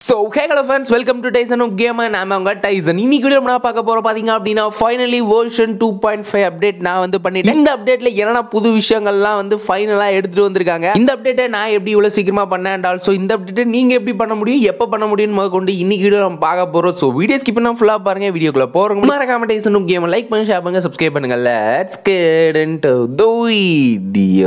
So, hey hello friends, welcome to Tysonnoobgamer. I'm Tyson. இன்னைக்கு video நான் பார்க்க போறோம் பாத்தீங்க அப்படினா finally version 2.5 அப்டேட் நான் வந்து பண்ணிட்டேன். இந்த அப்டேட்ல என்னென்ன புது விஷயங்கள்லாம் வந்து ஃபைனலா எடுத்துட்டு வந்திருக்காங்க. இந்த அப்டேட்டை நான் எப்படி இவ்வளவு சீக்கிரமா பண்ணேன் and also இந்த அப்டேட்டை நீங்க எப்படி பண்ண முடியும், எப்ப பண்ண முடியும்னு முதற்கொண்டு இன்னைக்கு வீடியோ நம்ம பார்க்க போறோம். சோ வீடியோ ஸ்கிப் பண்ணாம ஃபுல்லா பாருங்க. வீடியோக்குள்ள போறதுக்கு முன்னாடி மறக்காம Tysonnoobgamer லைக் பண்ணி ஷேர் பண்ணுங்க, சப்ஸ்கிரைப் பண்ணுங்க. Let's get into the video.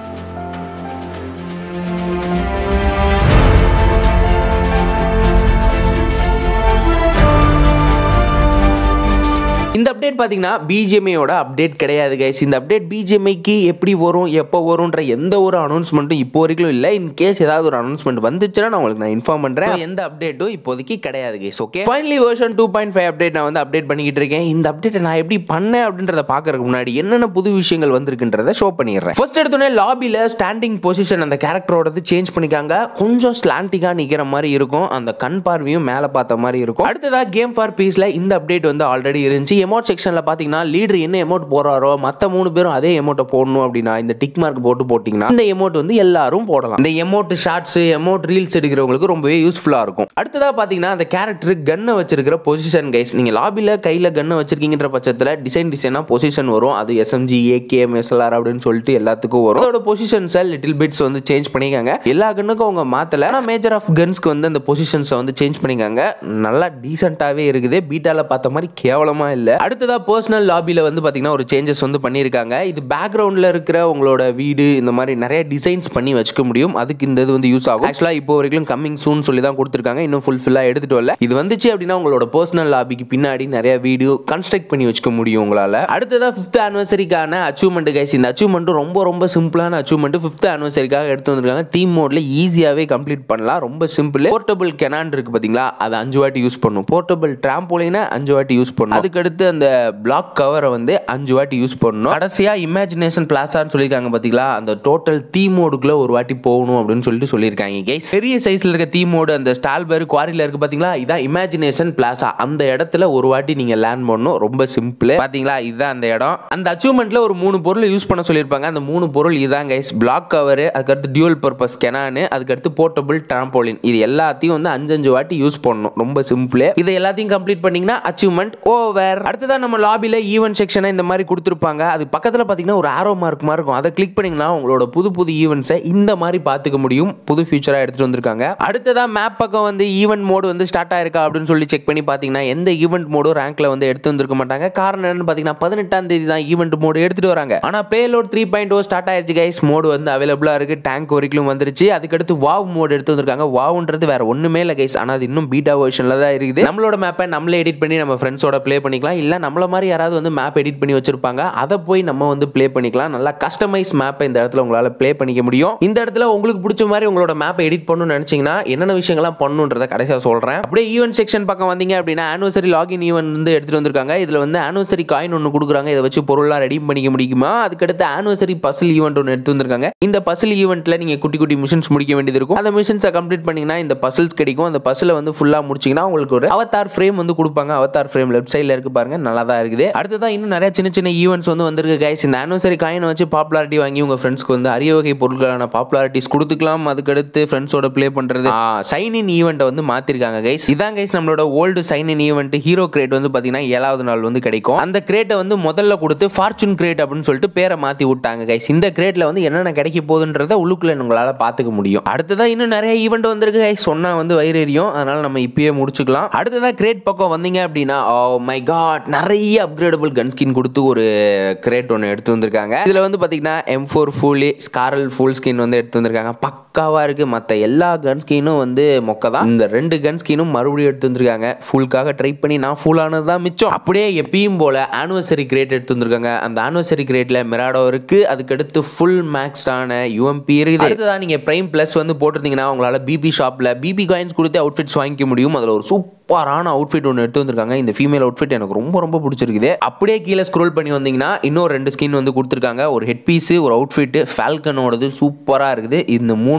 இந்த அப்டேட் பாத்தீங்கன்னா Bgmi ஓட அப்டேட் கிடையாது गाइस. இந்த அப்டேட் Bgmi க்கு எப்படி வரும், எப்போ வரும்ன்ற எந்த ஒரு அனௌன்ஸ்மென்ட்டும் இப்போ வரைக்கும் இல்ல. இன் கேஸ் ஏதாவது ஒரு அனௌன்ஸ்மென்ட் வந்துச்சுனா நான் உங்களுக்கு இன்ஃபார்ம் பண்றேன். எந்த அப்டேட்டும் இப்போதைக்கு கிடையாது guys. Okay, finally version 2.5 update நான் வந்து அப்டேட் பண்ணிக்கிட்டு இருக்கேன். இந்த அப்டேட்டை நான் எப்படி பண்ணேன் அப்படின்றத பார்க்கறதுக்கு முன்னாடி என்னென்ன புது விஷயங்கள் வந்திருக்குன்றத ஷோ பண்ணிடுறேன். ஃபர்ஸ்ட் எடுத்தோனே லாபில ஸ்டாண்டிங் பொசிஷன் அந்த கேரக்டரோடது சேஞ்ச் பண்ணிக்காங்க. கொஞ்சம் ஸ்லாண்டிங்கா நிக்கிற மாதிரி இருக்கும், அந்த கண் பார்வையும் மேல பார்த்த மாதிரி இருக்கும். அடுத்ததா கேம் ஃபார் பீஸ்ல இந்த அப்டேட் வந்து ஆல்ரெடி இருந்துச்சு. எமோட் செக்ஷன்ல பாத்தீங்கன்னா லீடர் என்ன எமோட் போறாரோ மத்த மூணு பேரும் அதே எமோட்டை போடணும் அப்படின்னா இந்த டிக் மார்க் போட்டு போட்டீங்கன்னா இந்த எமோட் வந்து எல்லாரும் போடலாம். இந்த எமோட் ஷார்ட்ஸ், எமோட் ரீல்ஸ் எடுக்கிறவங்களுக்கு ரொம்பவே யூஸ்ஃபுல்லா இருக்கும். அடுத்ததா பாத்தீங்கன்னா அந்த கேரக்டர் கன்னை வச்சிருக்கிற பொசிஷன் கைஸ். நீங்க லாபில கையில கன்னை வச்சிருக்கீங்கன்ற பட்சத்துல டிசைனா பொசிஷன் வரும். அது SMG, AKM, SLR அப்படின்னு சொல்லிட்டு எல்லாத்துக்கும் வரும். அதோட பொசிஷன்ஸ் லிட்டில் பிட்ஸ் வந்து சேஞ்ச் பண்ணிக்காங்க. எல்லா கன்னுக்கும் அவங்க மாத்தல, ஆனா மேஜர் ஆஃப் கன்ஸ்க்கு வந்து அந்த பொசிஷன்ஸை வந்து சேஞ்ச் பண்ணிக்காங்க. நல்லா டீசென்ட்டாவே இருக்குது, பீட்டால பார்த்த மாதிரி கேவலமா இல்ல. அடுத்ததா பர்சனல் லாபில வந்து பாத்தீங்கன்னா ஒரு சேஞ்சஸ் வந்து பண்ணிருக்காங்க. இது பேக்ரவுண்ட்ல இருக்கிற உங்களோட வீடு இந்த மாதிரி நிறைய டிசைன்ஸ் பண்ணி வச்சுக்க முடியும். அதுக்கு இந்த இது வந்து யூஸ் ஆகும். ஆக்சுவலா இப்போ வரைக்கும் கமிங் சூன் சொல்லி தான் கொடுத்திருக்காங்க, இன்னும் ஃபுல்ஃபில்லா எடுத்துட்டு வரல. இது வந்துச்சு அப்படின்னா உங்களோட பர்சனல் லாபிக்கு பின்னாடி நிறைய வீடியோ கன்ஸ்ட்ரக்ட் பண்ணி வச்சுக்க முடியும் உங்களால. அடுத்ததா 5th ஆனிவர்சரிக்கான அச்சீவ்மெண்ட் கைஸ். இந்த அச்சீவ்மெண்ட் ரொம்ப சிம்பிளான அச்சீவ்மெண்ட். 5th ஆனிவர்சரிக்காக எடுத்து வந்திருக்காங்க. தீம் மோட்ல ஈஸியாவே கம்ப்ளீட் பண்ணலாம், ரொம்ப சிம்பிள். போர்ட்டபிள் கெனான் இருக்கு பாத்தீங்களா, அதை 5 வாட்டி யூஸ் பண்ணும். போர்ட்டபிள் டிராம்போலினை 5 வாட்டி யூஸ் பண்ணும். அதுக்கு அடுத்து அந்த பிளாக் கவரை வந்து 5 வாட்டி யூஸ் பண்ணணும். கடைசியா இமேஜினேஷன் பிளாசான்னு சொல்லிருக்காங்க பாத்தீங்களா, அந்த டோட்டல் தீம் மோடுக்குள்ள ஒரு வாட்டி போகணும் அப்படின்னு சொல்லிட்டு சொல்லியிருக்காங்க கைஸ். பெரிய சைஸ்ல இருக்க தீம் மோடு அந்த ஸ்டால்பர் குவாரில இருக்கு பாத்தீங்களா, இதான் இமேஜினேஷன் பிளாசா. அந்த இடத்துல ஒரு வாட்டி நீங்க லேண்ட் பண்ணணும், ரொம்ப சிம்பிள். பாத்தீங்களா, இதுதான் அந்த இடம். அந்த அச்சீவ்மெண்ட்ல ஒரு 3 பொருள் யூஸ் பண்ண சொல்லியிருப்பாங்க. அந்த 3 பொருள் இதான் கைஸ். பிளாக் கவர், அதுக்கடுத்து டியூவல் பர்பஸ் கெனானு, அதுக்கடுத்து போர்ட்டபிள் டிராம்போலின். இது எல்லாத்தையும் வந்து 5 வாட்டி யூஸ் பண்ணணும், ரொம்ப சிம்பிள். இதை எல்லாத்தையும் கம்ப்ளீட் பண்ணீங்கன்னா அச்சீவ்மெண்ட் ஓவர். அடுத்ததா நம்ம லாபில ஈவென்ட் செக்ஷனை இந்த மாதிரி கொடுத்துருப்பாங்க. அது பக்கத்தில் பார்த்தீங்கன்னா ஒரு ஆரோ மார்க் மாதிரி இருக்கும். அதை கிளிக் பண்ணீங்கன்னா உங்களோட புது ஈவெண்ட்ஸை இந்த மாதிரி பார்த்துக்க முடியும். புது ஃபீச்சராக எடுத்துட்டு வந்திருக்காங்க. அடுத்ததா மேப் பக்கம் வந்து ஈவெண்ட் மோடு வந்து ஸ்டார்ட் ஆயிருக்கா அப்படின்னு சொல்லி செக் பண்ணி பார்த்தீங்கன்னா எந்த ஈவெண்ட் மோடும் ரேங்க்ல வந்து எடுத்து வந்திருக்க மாட்டாங்க. காரணம் என்னன்னு பார்த்தீங்கன்னா 18ஆம் தேதி தான் ஈவெண்ட் மோடு எடுத்துட்டு வராங்க. ஆனால் பேலோட் 3.0 ஸ்டார்ட் ஆயிருச்சு கைஸ். மோடு வந்து அவைலபிளா இருக்கு, டேங்க் வரைக்கும் வந்துருச்சு. அதுக்கடுத்து வாவ் மோடு எடுத்து வந்திருக்காங்க. வாவ்ன்றது வேற ஒண்ணுமே இல்லை கைஸ், ஆனால் அது இன்னும் பீட்டா வெர்ஷன்ல தான் இருக்குது. நம்மளோட மேப்பை நம்மளே எடிட் பண்ணி நம்ம ஃப்ரெண்ட்ஸோட ப்ளே பண்ணிக்கலாம். இல்ல நம்மள மாதிரி யாராவது வந்து மேப் எடிட் பண்ணி வச்சிருப்பாங்க, அதை போய் நம்ம வந்து ப்ளே பண்ணிக்கலாம். நல்லா கஸ்டமைஸ் மேப்பை இந்த இடத்துல உங்களால ப்ளே பண்ணிக்க முடியும். இந்த இடத்துல உங்களுக்கு பிடிச்ச மாதிரி உங்களோட மேப்பை எடிட் பண்ணணும்னு நினைச்சீங்கன்னா என்னென்ன விஷயங்கள்லாம் பண்ணணுன்றதை கடைசியா சொல்றேன். அப்படியே ஈவென்ட் செக்ஷன் பக்கம் வந்தீங்க அப்படின்னா ஆனிவர்சரி லாகின் ஈவென்ட் வந்து எடுத்துட்டு வந்திருக்காங்க. இதுல வந்து ஆனிவர்சரி காயின் ஒன்று கொடுக்குறாங்க, இதை வச்சு பொருள்லாம் ரெடீம் பண்ணிக்க முடியுமா. அதுக்கடுத்து ஆனிவர்சரி பசில் ஈவெண்ட் ஒன்று எடுத்து வந்திருக்காங்க. இந்த பசில் ஈவெண்ட்ல நீங்க குட்டி மிஷன்ஸ் முடிக்க வேண்டியது இருக்கும். அந்த மிஷன்ஸை கம்ப்ளீட் பண்ணீங்கன்னா இந்த பசில்ஸ் கிடைக்கும். அந்த பசிலை வந்து ஃபுல்லா முடிச்சீங்கன்னா உங்களுக்கு ஒரு அவதார் ஃப்ரேம் வந்து கொடுப்பாங்க. அவதார் ஃப்ரேம் லெஃப்ட் சைடுல இருக்கு பாருங்க, நல்லா தான் இருக்குது. அடுத்ததான் இன்னும் நிறைய சின்ன ஈவென்ட்ஸ் வந்து வந்திருக்கு கைஸ். இந்த ஆனிவர்சரி காயினை வச்சு பாப்புலாரிட்டி வாங்கி உங்க ஃப்ரெண்ட்ஸ்க்கு வந்து அரிய வகை பொருட்களான பாப்புலாரிட்டிஸ் கொடுத்துக்கலாம். அதுக்கடுத்து ஃப்ரெண்ட்ஸோட ப்ளே பண்றது சைன் இன் ஈவெண்ட் வந்து மாத்திருக்காங்க கைஸ். இதான் கைஸ் நம்மளோட old sign in event. Hero grade வந்து பாத்தீங்கன்னா 7வது நாள் வந்து கிடைக்கும். அந்த கிரேட்டை வந்து முதல்ல கொடுத்து ஃபார்ச்சூன் கிரேட் அப்படின்னு சொல்லிட்டு பேரை மாத்தி விட்டாங்க கைஸ். இந்த கிரேட்ல வந்து என்னென்ன கிடைக்க போகுதுன்றத உள்ளுக்குள்ள உங்களால பாத்துக்க முடியும். அடுத்ததா இன்னும் நிறைய ஈவெண்ட் வந்திருக்கு கைஸ், சொன்னா வந்து வயிறு எரியும், அதனால நம்ம இப்பயே முடிச்சுக்கலாம். அடுத்ததா கிரேட் பக்கம் வந்தீங்க அப்படின்னா ஓ மை காட், நிறைய அப்கிரேடபிள் கன் ஸ்கின் கொடுத்து ஒரு கிரேட் ஒன்று எடுத்து வந்திருக்காங்க. இதுல வந்து பாத்தீங்கன்னா M4 ஃபுல்லி ஸ்காரல் ஃபுல் ஸ்கின் வந்து எடுத்து வந்திருக்காங்க. பக்காவா இருக்கு. மற்ற எல்லா கன் ஸ்கினும் வந்து மொக்க தான். இந்த 2 கன் ஸ்கினும் மறுபடியும் எடுத்து வந்திருக்காங்க. ஃபுல்காக ட்ரை பண்ணி நான் ஃபுல் ஆனது தான் மிச்சம். அப்படியே எப்பயும் போல ஆனிவர்சரி கிரேட் எடுத்து வந்திருக்காங்க. அந்த ஆனிவர்சரி கிரேட்ல மிராடோ இருக்கு, அதுக்கடுத்து ஃபுல் மேக்ஸ்டான UMP இருக்குது. அடுத்ததான் நீங்க பிரைம் பிளஸ் வந்து போட்டிருந்தீங்கன்னா உங்களால BP ஷாப்ல BP காயின்ஸ் கொடுத்து அவுட்ஃபிட்ஸ் வாங்கிக்க முடியும். அதுல ஒரு சூப்பரான அவுட்ஃபிட் ஒன்று எடுத்து வந்திருக்காங்க. இந்த ஃபீமேல் அவுட்ஃபிட் எனக்கு ரொம்ப பிடிச்சிருக்குது. அப்படியே கீழே ஸ்க்ரோல் பண்ணி வந்தீங்கன்னா இன்னும் 2 ஸ்கின் வந்து கொடுத்துருக்காங்க. ஒரு ஹெட் பீஸ், ஒரு அவுட்ஃபிட், ஃபால்கனோடது சூப்பரா இருக்குது. இந்த 3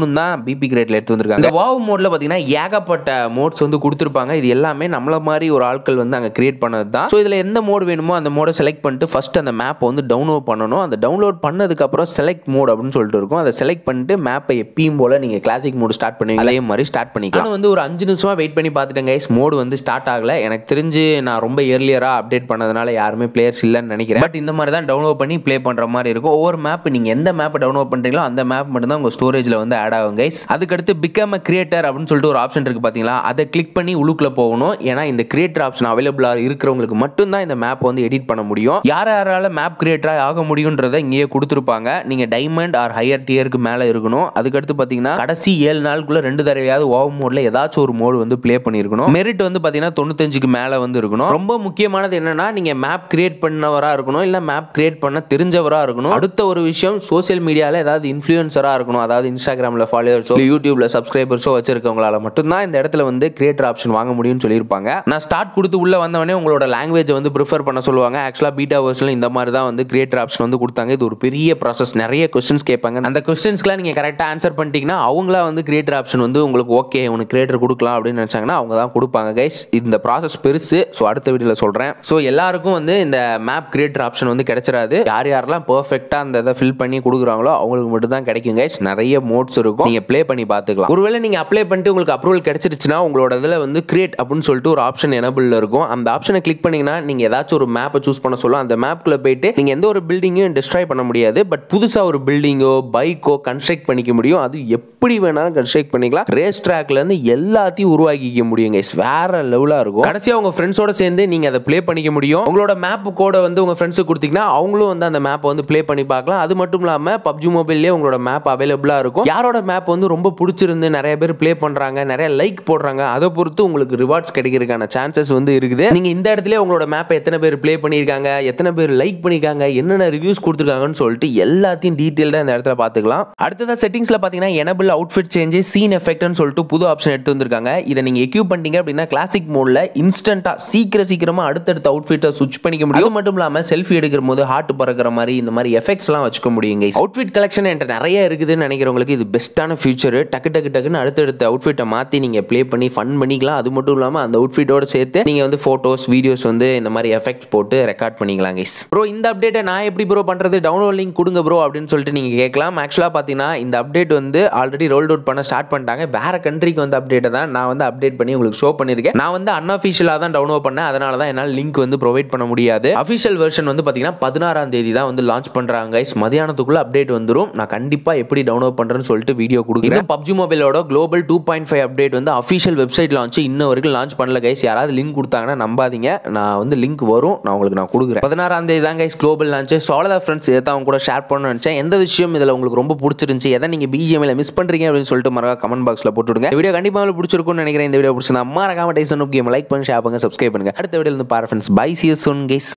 3 தான் பிபி கிரேட்ல எடுத்து வந்திருக்காங்க. இந்த வாவ் மோட்ல பாத்தீங்கன்னா ஏகப்பட்ட மோட்ஸ் வந்து கொடுத்துருப்பாங்க. இது எல்லாமே நம்மள மாதிரி ஒரு ஆட்கள் வந்து அங்க கிரியேட் பண்ணது தான். ஸோ இதுல எந்த மோட் வேணுமோ அந்த மோட செலக்ட் பண்ணிட்டு ஃபர்ஸ்ட் அந்த மேப் வந்து டவுன்லோட் பண்ணணும். அந்த டவுன்லோட் பண்ணதுக்கு அப்புறம் செலக்ட் மோட் அப்படின்னு சொல்லிட்டு இருக்கும். அதை செலக்ட் பண்ணிட்டு மேப்பை எப்பயும் போல நீங்க கிளாசிக் மோட் ஸ்டார்ட் பண்ணுவீங்க அதே மாதிரி ஸ்டார்ட் பண்ணிக்கலாம். நான் வந்து ஒரு 5 நிமிஷமா வெயிட் பண்ணி பார்த்துட்டேன் கைஸ். மோட் வந்து ஸ்டார்ட் ஆகல. எனக்கு தெரிஞ்சு நான் ரொம்ப ஏர்லியரா அப்டேட் பண்ணதுனால யாருமே பிளேயர்ஸ் இல்லைன்னு நினைக்கிறேன். பட் இந்த மாதிரி தான் டவுன்லோட் பண்ணி ப்ளே பண்ற மாதிரி இருக்கும். ஒவ்வொரு மேப் நீங்க எந்த மேப் டவுன்லோட் பண்றீங்களோ அந்த மேப் மட்டும் தான் உங்க ஸ்டோரேஜ்ல வந்து ஆட் ஆகும் கைஸ். அதுக்கடுத்து பிகம் கிரியேட்டர் அப்படின்னு சொல்லிட்டு ஒரு ஆப்ஷன் இருக்கு பாத்தீங்களா, அதை கிளிக் பண்ணி உள்ளுக்குள்ள போகணும். ஏன்னா இந்த கிரியேட்டர் ஆப்ஷன் அவைலபிளா இருக்கிறவங்களுக்கு மட்டும் தான் இந்த மேப் வந்து எடிட் பண்ண முடியும். யாரால மேப் கிரியேட்டரா ஆக முடியும்ன்றதை இங்கேயே கொடுத்துருப்பாங்க. நீங்க டைமண்ட் ஆர் ஹையர் டியருக்கு மேல இருக்கணும். அதுக்கடுத்து பாத்தீங்கன்னா கடைசி 7 நாளுக்குள்ள 2 தடவையாவது வாவ் மோட்ல ஏதாச்சும் ஒரு மோட் வந்து ப்ளே பண்ணிருக்கணும். மெரிட் வந்து பாத்தீங்கன்னா 95க்கு மேல வந்து இருக்கணும். ரொம்ப முக்கியமானது என்னன்னா நீங்க மேப் கிரியேட் பண்ணவரா இருக்கணும், இல்ல மேப் கிரியேட் பண்ண தெரிஞ்சவரா இருக்கணும். அடுத்த ஒரு விஷயம் சோசியல் மீடியால ஏதாவது இன்ஃப்ளூயன்சரா இருக்கணும். அதாவது இன்ஸ்டாகிராம்ல ஃபாலோவர்ஸோ யூடியூப்ல சப்ஸ்கிரைபர்ஸோ வச்சிருக்கவங்களால மட்டும்தான் இந்த இடத்துல வந்து கிரியேட்டர் ஆப்ஷன் வாங்க முடியும்னு சொல்லியிருப்பாங்க. நான் ஸ்டார்ட் கொடுத்து உள்ள வந்தவனே உங்களோட லாங்குவேஜ் வந்து ப்ரிஃபர் பண்ண சொல்லுவாங்க. ஆக்சுவலா பீட்டா வெர்ஷன்ல இந்த மாதிரி தான் வந்து கிரியேட்டர் ஆப்ஷன் வந்து கொடுத்தாங்க. இது ஒரு பெரிய ப்ராசஸ். நிறைய क्वेश्चंस கேட்பாங்க. அந்த क्वेश्चंसக்குலாம் நீங்க கரெக்ட்டா ஆன்சர் பண்ணிட்டீங்கன்னா அவங்களா வந்து கிரியேட்டர் ஆப்ஷன் வந்து உங்களுக்கு ஓகே உனக்கு கிரியேட்டர் கொடுக்கலாம் அப்படின்னு நினைச்சாங்கன்னா அவங்க தான் கொடுப்பாங்க கைஸ். இந்த ப்ராசஸ் பெருசு. ஸோ அடுத்த வீடியோல சொல்றேன். ஸோ எல்லாருக்கும் வந்து இந்த மேப் கிரியேட்டர் ஆப்ஷன் வந்து கிடைச்சிராது. யாரெல்லாம் பெர்ஃபெக்ட்டா அந்த இதை ஃபில் பண்ணி கொடுக்குறாங்களோ அவங்களுக்கு மட்டும் தான் கிடைக்கும் கைஸ். நிறைய மோட்ஸ் இருக்கும். நீங்க ப்ளே பண்ணி பார்த்துக்கலாம். ஒருவேளை நீங்க அப்ளை பண்ணிட்டு உங்களுக்கு அப்ரூவல் கிடைச்சிருச்சுன்னா உங்களோட இதுல வந்து கிரியேட் அப்படின்னு சொல்லிட்டு ஒரு ஆப்ஷன் எனபிள்ல இருக்கும். அந்த ஆப்ஷனை கிளிக் பண்ணீங்கன்னா நீங்க ஏதாச்சும் ஒரு மேப்பை சூஸ் பண்ண சொல்லும். அந்த மேப்குள்ள போயிட்டு நீங்க எந்த ஒரு பில்டிங்கையும் டிஸ்ட்ராய் பண்ண முடியாது. பட் புதுசா ஒரு பில்டிங்கோ பைக்கோ கன்ஸ்ட்ரக்ட் பண்ணிக்க முடியும். அது எப்படி வேணாலும் கன்ஸ்ட்ரக்ட் பண்ணிக்கலாம். ரேஸ் ட்ராக்ல இருந்து எல்லாத்தையும் உருவாக்கிக்க முடியும் கைஸ். வேற லெவலா இருக்கும். கடைசியா உங்க ஃப்ரெண்ட்ஸோட சேர்ந்து நீங்க அதை ப்ளே பண்ணிக்க முடியும். உங்களோட மேப் கோட வந்து உங்க ஃப்ரெண்ட்ஸுக்கு கொடுத்தீங்கன்னா அவங்களும் வந்து அந்த மேப்பை வந்து ப்ளே பண்ணி பார்க்கலாம். அது மட்டும் இல்லாம பப்ஜி மொபைல்லே உங்களோட மேப் அவைலபிளா இருக்கும். யாரோட மேப் வந்து ரொம்ப பிடிச்சிருந்து நிறைய பேர் ப்ளே பண்றாங்க, நிறைய லைக் போடுறாங்க, அதை பொறுத்து உங்களுக்கு ரிவார்ட்ஸ் கிடைக்கிறதுக்கான சான்சஸ் வந்து இருக்குது. நீங்க இந்த இடத்துல உங்களோட மேப்பை எத்தனை பேர் ப்ளே பண்ணியிருக்காங்க, எத்தனை பேர் லைக் பண்ணிருக்காங்க, என்னென்ன ரிவ்யூஸ் கொடுத்துருக்காங்கன்னு சொல்லிட்டு எல்லாத்தையும் டீடைல்டா இந்த இடத்துல பார்த்துக்கலாம். அடுத்ததா செட்டிங்ஸ்ல பாத்தீங்கன்னா எனபிள் அவுட்ஃபிட் சேஞ்ச் சீன் எஃபெக்ட்னு சொல்லிட்டு புது ஆப்ஷன் எடுத்து வந்திருக்காங்க. இதை நீங்க எக்யூப் பண்ணிட்டீங்க அப்படின்னா கிளாசிக் மோட்ல இன்ஸ்டன்ட்டா சீக்கிரமா அடுத்தடுத்த அவுட்ஃபிட்டை ஸ்விட்ச் பண்ணிக்க முடியும். அது மட்டும் இல்லாம செல்ஃபி எடுக்கிற போது ஹார்ட் பறக்கிற மாதிரி இந்த மாதிரி எஃபெக்ட்ஸ் எல்லாம் வச்சுக்க முடியும் கைஸ். அவுட்ஃபிட் கலெக்ஷன் என்கிட்ட நிறைய இருக்குதுன்னு நினைக்கிறவங்களுக்கு இது பெஸ்ட்டான ஃபியூச்சர். டக்குன்னு அடுத்தடுத்த அவுட்ஃபிட்டை மாத்தி நீங்க ப்ளே பண்ணி ஃபன் பண்ணிக்கலாம். அது மட்டும் இல்லாம அந்த அவுட்ஃபிட்டோட சேர்த்து நீங்க வந்து போட்டோஸ் வீடியோஸ் வந்து இந்த மாதிரி எஃபெக்ட் போட்டு ரெக்கார்ட் பண்ணிக்கலாம் கைஸ். ப்ரோ இந்த அப்டேட்டை நான் எப்படி ப்ரோ பண்றது, டவுன்லோட் லிங்க் கொடுங்க ப்ரோ அப்படின்னு சொல்லிட்டு நீங்க கேட்கலாம். ஆக்சுவலா பாத்தீங்கன்னா இந்த அப்டேட் வந்து ஆல்ரெடி ரோல் அவுட் பண்ண ஸ்டார்ட் பண்ணிட்டாங்க. வேற கண்ட்ரிக்கு வந்து அப்டேட்டை தான் நான் வந்து அப்டேட் பண்ணி உங்களுக்கு ஷோ பண்ணிருக்கேன். நான் வந்து அன்அஃபிஷியலா தான் டவுன்லோட் பண்ணேன். அதனால தான் என்னால் லிங்க் வந்து ப்ரொவைட் பண்ண முடியாது. அஃபிஷியல் வெர்ஷன் வந்து பாத்தீங்கன்னா 16ஆம் தேதி தான் வந்து லான்ச் பண்றாங்க கைஸ். மதியானத்துக்குள்ள அப்டேட் வந்துரும். நான் கண்டிப்பா எப்படி டவுன்லோட் பண்றேன்னு சொல்லிட்டு வீடியோ கொடுக்குறேன். பப்ஜி மொபைலோட குளோபல் 2.5 அப்டேட் வந்து அஃபிஷியல் வெப்சைட் லான்ச் இன்ன வரைக்கும் லான்ச் பண்ணல கைஸ். யாராவது லிங்க் கொடுத்தாங்கன்னா நம்பாதீங்க. நான் வந்து லிங்க் வரும், நான் உங்களுக்கு கொடுக்குறேன். 16ஆம் தேதி தான் கைஸ் குளோபல் லான்ச். ஸோ அவ்வளோதான் ஃப்ரெண்ட்ஸ், இதை தான் கூட ஷேர் பண்ணணும்னு நினைச்சேன். எந்த விஷயம் இதில் உங்களுக்கு ரொம்ப பிடிச்சிருந்துச்சு, எதை நீங்க பிஜிஎம்ல மிஸ் பண்றீங்க அப்படின்னு சொல்லிட்டு மறக்காம கமெண்ட் பாக்ஸ்ல போட்டுடுங்க. இந்த வீடியோ கண்டிப்பா உங்களுக்கு பிடிச்சிருக்கும்னு நினைக்கிறேன். இந்த வீடியோ பிடிச்சிருந்தா மறக்காம டைசன் நூப் கேம் லைக் பண்ணி ஷேர் பண்ணுங்க, சப்ஸ்கிரைப் பண்ணுங்க. அடுத்த வீடியோல இருந்து பாரு friends. Bye, see you soon guys.